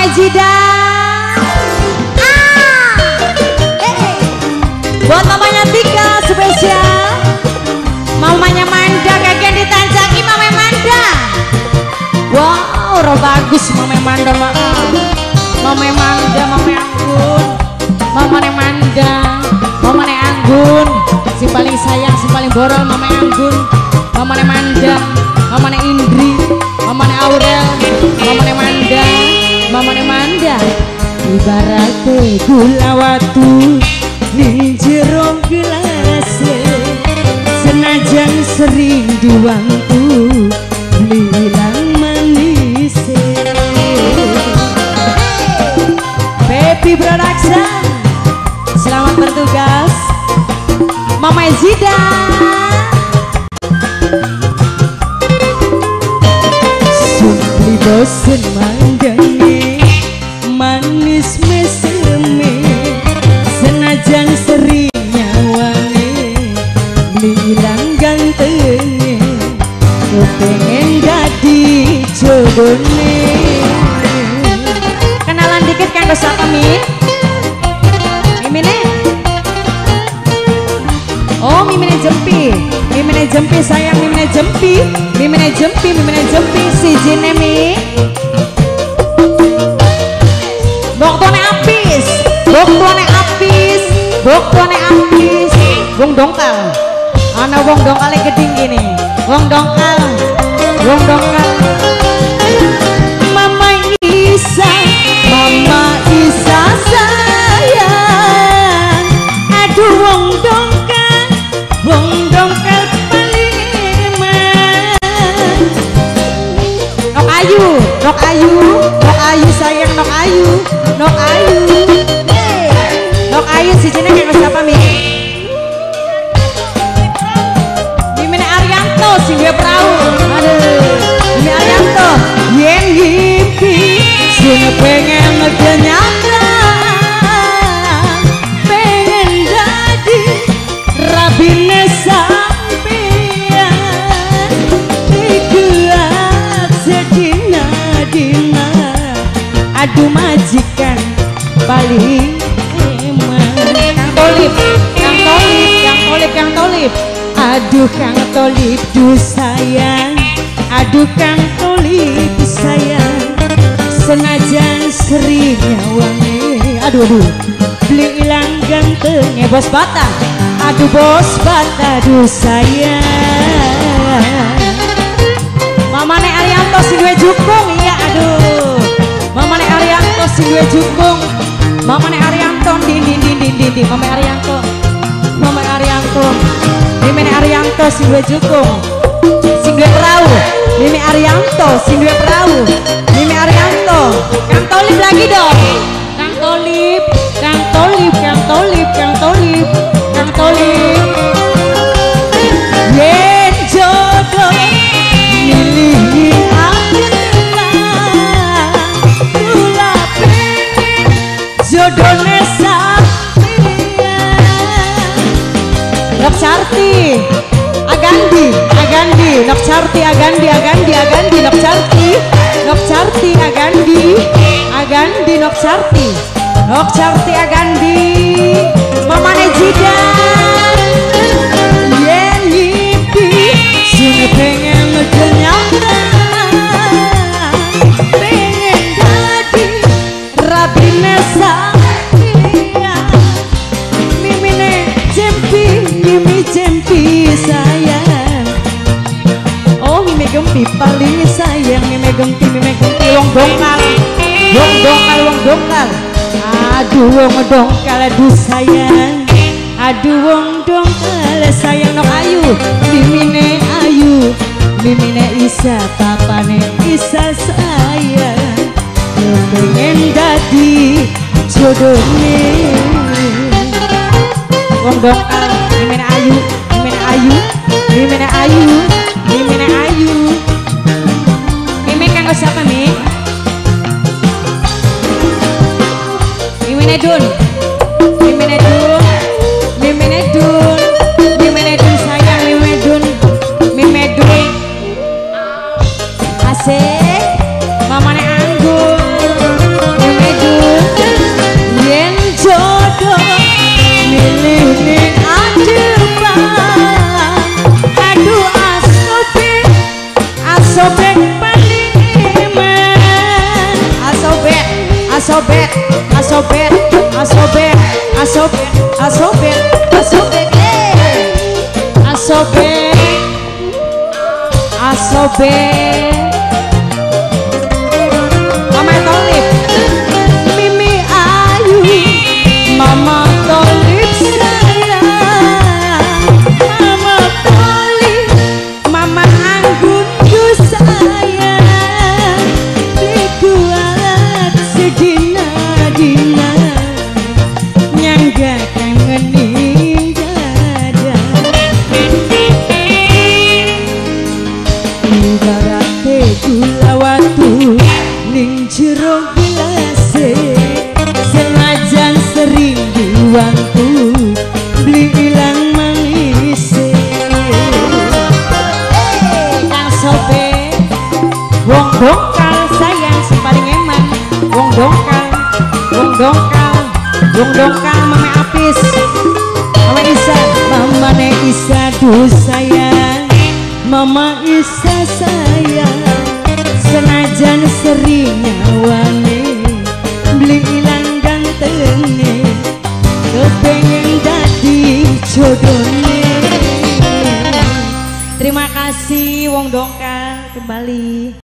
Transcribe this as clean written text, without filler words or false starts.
Jida. Buat mamanya Tika spesial. Mamanya Manda kagak ditanjaki Mama Manda. Wow, roh bagus Mama Manda maaf. Mama Manda, Mama Anggun. Mama Manda, Mama Anggun. Si paling sayang, si paling borol Mama Anggun. Mama Manda, Mama Indri, Mama Aurel, Mama Manda, Mama Manda. Ibaratnya gula watu ning jero gelas, senajan sering diwantu lilang manis. Baby Production, selamat bertugas. Mama Zida. Supli bosen manggane manis meseme, senajan sering nyawane bilang ganteng, ku pengen jadi jodohne. Kenalan dikit kan dosa kami. Mimine. Oh, Mimine Jempi. Mimine Jempi sayang, Mimine Jempi. Mimine Jempi, Mimine Jempi si Jinemi. Boktone apis, boktone apis, boktone apis. Wong dongkal, ana wong dongkale geding gini. Wong dongkal, wong dongkal. Mama Isa, Mama Isa sayang. Aduh wong dongkal, wong dongkal paling eman. Nok ayu, nok ayu, nok ayu sayang, nok ayu. Nok ayu, nok ayu si jeneng yang siapa mi? Mimine Arianto sing dia perahu. Aduh, Mimine Arianto. Yen ngimpi, sing pengen kenyataan, pengen jadi rabine sampeyan. Dikuat sedina-dina, aduh majikan paling eman. Kang Tolip, Kang Tolip, Kang Tolip, Kang Tolip. Aduh Kang Tolip du sayang, aduh Kang Tolip sayang. Senajan sering nyawane, aduh beli ilang gantengnya bos bata. Aduh bos bata du sayang. Mamane Arianto sing duwe jukung, iya aduh. Mamane Arianto sing duwe jukung. Mamane Arianto di Mama Arianto. Mama Arianto. Mimine Arianto sing duwe jukung. Sing duwe perahu. Mimi Arianto sing duwe perahu. Mimi Arianto. Kang Tolip lagi dong. Kang Tolip, Kang Tolip, Kang Tolip, Kang Tolip, Kang Tolip. Yen jodoh milih jodohnya sampeyan. Nok Sarti Agandi, Agandi, Nok Sarti Agandi, Agandi, Agandi, Nok Sarti, Nok Sarti Agandi, Agandi, Nok Sarti, Nok Sarti Agandi. Mamane Jida. Yen ngimpi, sing pengen kenyataan, pengen jadi rabine sampeyan. Mimine Jempi, Mimi Jempi sayang. Oh Mimi Gempi paling sayang. Mimi Gempi, Mimi Gempi. Wong dongkal, wong dongkal, wong dongkal. Aduh wong dongkal, aduh sayang. Aduh wong dongkal sayang. Nok ayu, Mimine ayu, Mimine Isa, papane Isa sayang. Pengen dadi jodohne. Wong dongkal, Mimine ayu, Mimine ayu, Mimine ayu, Mimine ayu. Mimi kanggo siapa mi? Mimine Dun, Mimine Dun, Mimine Dun, Mimine Dun sayang, Mimine Dun, Mimine Dun. Asik, mamane Anggun. asobet asobet asobet asobet asobet asobet asobet asobet Mama Tolip Mimi Ayu Mama Tolip sayang Mama Tolip Mama Anggunku sayang dikuat sedina-dina nyangga kangening dada ibarate gula watu ning jero gelase senajan sering diwantu beli ilang manise Kang Sobe wong dongkal sayang si paling eman wong dongkal wong dongkal wong dongkal Mame Apis Mama Isa Mama Ne Isa duh sayang Mama Isa sayang senajan sering nyawane beli ilang gantenge kepengen dadi jodone terima kasih wong dongkal kembali